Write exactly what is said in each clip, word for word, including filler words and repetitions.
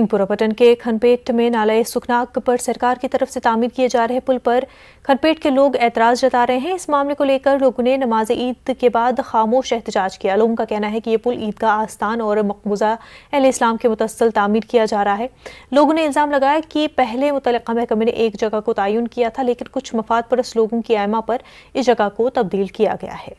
लखीमपुर पटन के खनपेट में नाले सुखनाक पर सरकार की तरफ से तामीर किए जा रहे पुल पर खनपेट के लोग एतराज जता रहे हैं। इस मामले को लेकर लोगों ने नमाज ईद के बाद खामोश एहतजाज किया। लोगों का कहना है कि ये पुल ईदगाह आस्थान और मकबूजा अहले इस्लाम के मुतस्सिल तामीर किया जा रहा है। लोगों ने इल्ज़ाम लगाया कि पहले मुतल्लिका महकमे ने एक जगह को तयन किया था, लेकिन कुछ मफाद परस्त लोगों की आयमा पर इस जगह को तब्दील किया गया है।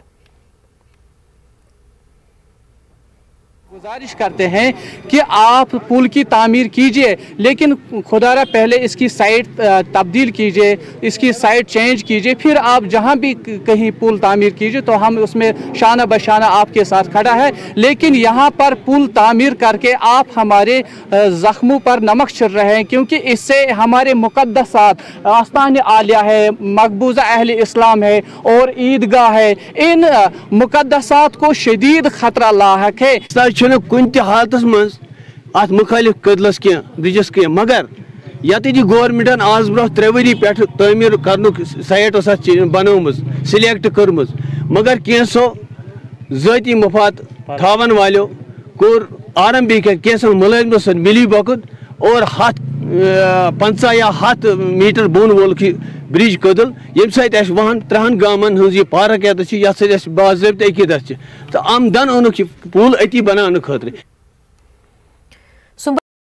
गुजारिश करते हैं कि आप पुल की तामीर कीजिए, लेकिन खुदारा पहले इसकी साइड तब्दील कीजिए, इसकी साइड चेंज कीजिए, फिर आप जहां भी कहीं पुल तामीर कीजिए तो हम उसमें शाना बशाना आपके साथ खड़ा है। लेकिन यहां पर पुल तामीर करके आप हमारे ज़ख्मों पर नमक छिड़ रहे हैं, क्योंकि इससे हमारे मुक़द्दसात आस्तान आलिया है, मकबूजा अहले इस्लाम है और ईदगाह है, इन मुक़द्दसात को शदीद खतरा लाहक है। कुन ते हालतस मज अत मुखालिफ कदलस के ब्रिजस के, मगर यत गवर्नमेंटन आज ब्रो त्रे वरी पे तमीर कर साइट बनोम सिलेक्ट कर्म, मगर कैसो ज़ाती मफाद थावन वालों कोर आरम भी कैसन मुलाजमों सत मिली बकुन और हथ पंचा या हथ मीटर बोन वोल ब्रिज कदल, ये सत वहन त्रेहन गामन हज पार्क ये बाज़ाब्त अकीदत तो आमदन ओनुक पुल अति बनाने खतर।